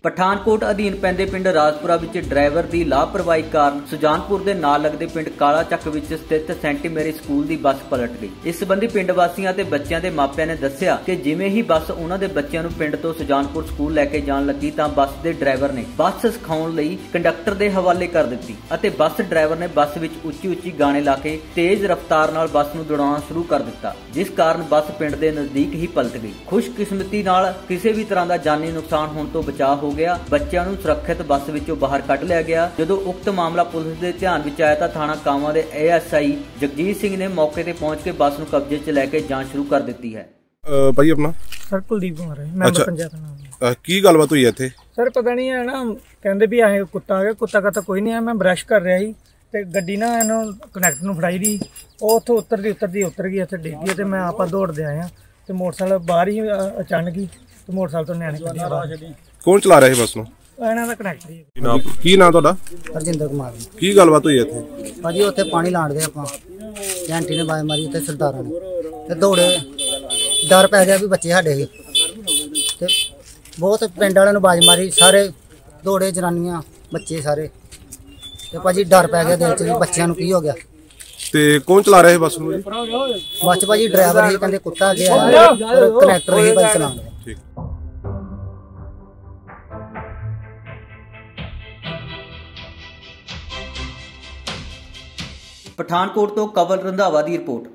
ਪਠਾਨਕੋਟ ਅਧੀਨ ਪੈਂਦੇ ਪਿੰਡ ਰਾਜਪੁਰਾ ਵਿੱਚ ਡਰਾਈਵਰ ਦੀ ਲਾਪਰਵਾਹੀ ਕਾਰਨ ਸੁਜਾਨਪੁਰ ਦੇ ਨਾਲ ਲੱਗਦੇ ਪਿੰਡ ਕਾਲਾ ਚੱਕ ਵਿੱਚ ਸਥਿਤ ਸੈਂਟ ਮੈਰੀ ਸਕੂਲ ਦੀ ਬੱਸ ਪਲਟ ਗਈ। ਇਸ ਸੰਬੰਧੀ ਪਿੰਡ ਵਾਸੀਆਂ ਤੇ ਬੱਚਿਆਂ ਦੇ ਮਾਪਿਆਂ ਨੇ ਦੱਸਿਆ ਕਿ ਜਿਵੇਂ ਹੀ ਬੱਸ ਉਹਨਾਂ ਦੇ ਬੱਚਿਆਂ ਨੂੰ ਪਿੰਡ ਤੋਂ ਸੁਜਾਨਪੁਰ ਸਕੂਲ ਲੈ ਕੇ ਜਾਣ ਲੱਗੀ ਤਾਂ ਬੱਸ ਦੇ ਡਰਾਈਵਰ ਨੇ ਬੱਸ ਸਿਖਾਉਣ ਲਈ ਕੰਡਕਟਰ ਦੇ ਹਵਾਲੇ ਕਰ ਦਿੱਤੀ ਅਤੇ ਬੱਸ ਡਰਾਈਵਰ ਨੇ ਬੱਸ ਵਿੱਚ ਉੱਚੀ ਗਾਣੇ ਲਾ ਕੇ ਤੇਜ਼ ਰਫ਼ਤਾਰ ਨਾਲ ਬੱਸ ਨੂੰ ਦੌੜਾਉਣਾ ਸ਼ੁਰੂ ਕਰ ਦਿੱਤਾ, ਜਿਸ ਕਾਰਨ ਬੱਸ ਪਿੰਡ ਦੇ ਨਜ਼ਦੀਕ ਹੀ ਪਲਟ ਗਈ। ਖੁਸ਼ਕਿਸਮਤੀ ਨਾਲ ਕਿਸੇ ਵੀ ਤਰ੍ਹਾਂ ਦਾ ਜਾਨੀ ਨੁਕਸਾਨ ਹੋਣ ਤੋਂ ਬਚਾਅ ਹੋ ਗਿਆ। ਬੱਚਿਆਂ ਨੂੰ ਸੁਰੱਖਿਅਤ ਬੱਸ ਵਿੱਚੋਂ ਬਾਹਰ ਕੱਢ ਲਿਆ ਗਿਆ। ਜਦੋਂ ਉਕਤ ਮਾਮਲਾ ਪੁਲਿਸ ਦੇ ਧਿਆਨ ਵਿੱਚ ਆਇਆ ਤਾਂ ਥਾਣਾ ਕਾਵਾਂ ਦੇ ASI ਜਗਜੀਤ ਸਿੰਘ ਨੇ ਮੌਕੇ ਤੇ ਪਹੁੰਚ ਕੇ ਬੱਸ ਨੂੰ ਕਬਜ਼ੇ 'ਚ ਲੈ ਕੇ ਜਾਂਚ ਸ਼ੁਰੂ ਕਰ ਦਿੱਤੀ ਹੈ। ਭਾਈ ਆਪਣਾ ਸਰ ਕੁਲਦੀਪ ਕੁਮਾਰ ਹੈ, ਮੈਂਬਰ ਪੰਚਾਇਤ ਨਾਮ। ਕੀ ਗੱਲਬਾਤ ਹੋਈ ਇੱਥੇ? ਸਰ ਪਤਾ ਨਹੀਂ ਹੈ ਨਾ, ਕਹਿੰਦੇ ਵੀ ਆਏ ਕੁੱਤਾ ਆ ਗਿਆ, ਕੁੱਤਾ ਕਾ ਤਾਂ ਕੋਈ ਨਹੀਂ ਆ। ਮੈਂ ਬ੍ਰਸ਼ ਕਰ ਰਿਹਾ ਸੀ ਤੇ ਗੱਡੀ ਨਾ ਇਹਨੂੰ ਕਨੈਕਟਰ ਨੂੰ ਫੜਾਈ ਦੀ, ਉਹ ਉੱਥੋਂ ਉਤਰ ਗਈ, ਇੱਥੇ ਡਿੱਗ ਗਈ ਤੇ ਮੈਂ ਆਪਾਂ ਦੌੜਦੇ ਆਏ ਆ ਤੇ ਮੋਟਰਸਾਈਕਲ ਬਾਹਰ ਹੀ ਅਚਾਨਕ ਹੀ ਤੇ ਮੋਟਰਸਾਈਕਲ ਤੋਂ ਨਿਆਣੇ ਕੱਢਿਆ। ਕੌਣ ਚਲਾ ਰਿਹਾ ਸੀ ਬੱਸ ਨੂੰ? ਇਹਨਾਂ ਦਾ ਕਨੈਕਟਰ ਹੀ। ਕੀ ਨਾਮ ਤੁਹਾਡਾ? ਹਰਜਿੰਦਰ ਕੁਮਾਰ। ਕੀ ਗੱਲਬਾਤ ਹੋਈ ਇੱਥੇ? ਭਾਜੀ ਉੱਥੇ ਪਾਣੀ ਲਾਣਦੇ ਆਪਾਂ, ਆਂਟੀ ਨੇ ਬਾਜ ਮਾਰੀ ਉੱਥੇ ਸਰਦਾਰਾਂ ਨੇ ਤੇ ਦੌੜੇ, ਡਰ ਪੈ ਗਿਆ ਵੀ ਬੱਚੇ ਸਾਡੇ ਸੀ ਤੇ ਬਹੁਤ ਪਿੰਡ ਵਾਲਿਆਂ ਨੂੰ ਬਾਜ ਮਾਰੀ, ਸਾਰੇ ਦੌੜੇ, ਜਨਾਨੀਆਂ ਬੱਚੇ ਸਾਰੇ, ਤੇ ਭਾਜੀ ਡਰ ਪੈ ਗਿਆ ਦਿਲ 'ਚ ਵੀ ਬੱਚਿਆਂ ਨੂੰ ਕੀ ਹੋ ਗਿਆ। ਤੇ ਕੌਣ ਚਲਾ ਰਿਹਾ ਸੀ ਬੱਸ ਨੂੰ? ਬੱਸ 'ਚ ਭਾਜੀ ਡਰਾਈਵਰ ਹੀ, ਕਹਿੰਦੇ ਕੁੱਤਾ ਗਿਆ, ਕਨੈਕਟਰ ਹੀ ਭਾਈ ਚਲਾਉਂਦਾ। ਠੀਕ। ਪਠਾਨਕੋਟ ਤੋਂ ਕਵਲ ਰੰਧਾਵਾ ਦੀ ਰਿਪੋਰਟ।